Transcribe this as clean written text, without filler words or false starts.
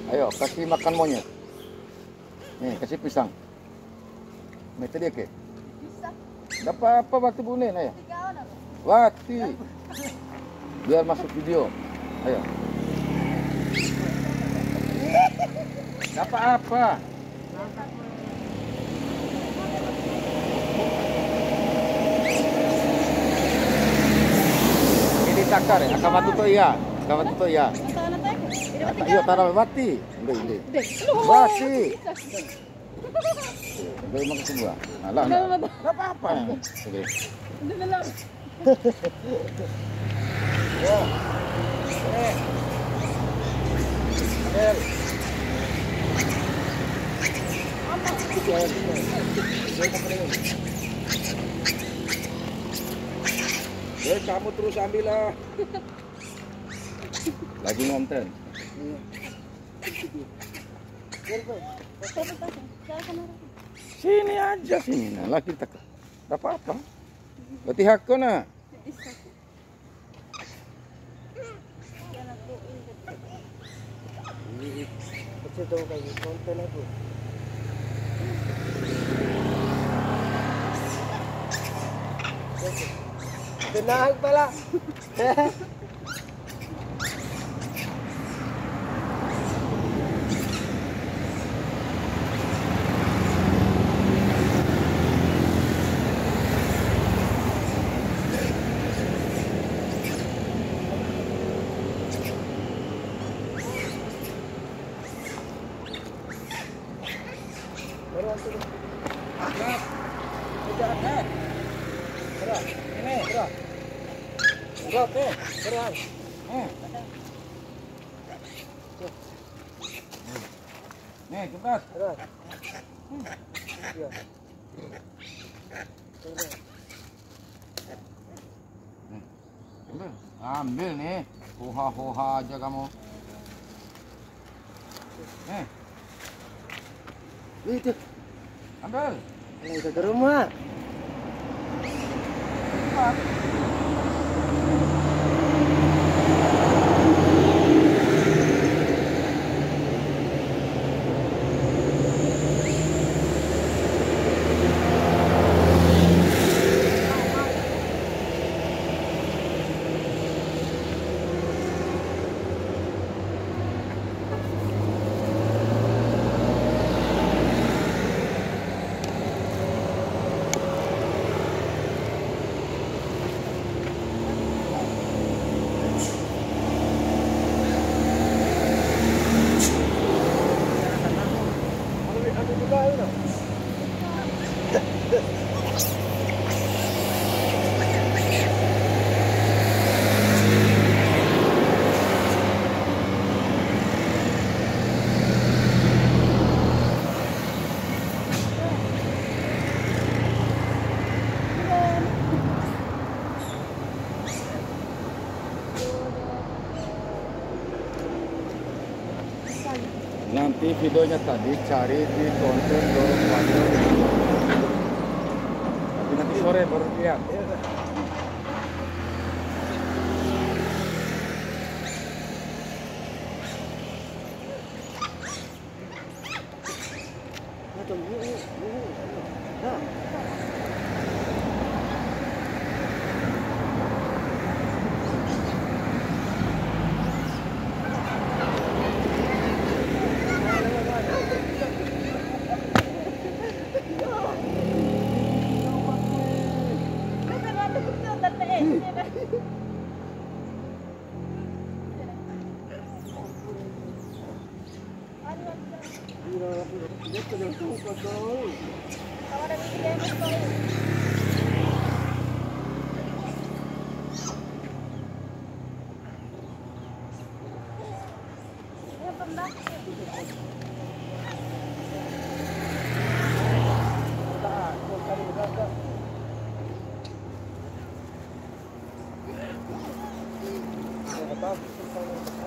Ayo, kasih makan monyet. Nih, kasih pisang. Nih, tadi ke? Bisa. Gak apa-apa, Wati Bunin, ayo. Tiga orang. Wati. Biar masuk video. Ayo. Gak apa-apa. Ini takar ya, akamat tuto iya. Akamat tuto iya. Iya, taruh Wati. Ini. Wati. Baik makan semua. Alah, enggak apa-apa. Oke. Ya. Kamu terus ambil lah. Lagi nonton. Sini aja sini, nah lah kita. Tidak apa-apa. Berarti hakku nak. Kecil dong kayak konten aku. Tenang pala. Nih, cepat. Ambil nih. Hoha-hoha aja kamu. Nih. Itu. Ambil. Ini udah ke rumah. Cepat. Nanti videonya tadi cari di konten Dorong Wario. Tapi nanti sore baru lihat. Apa?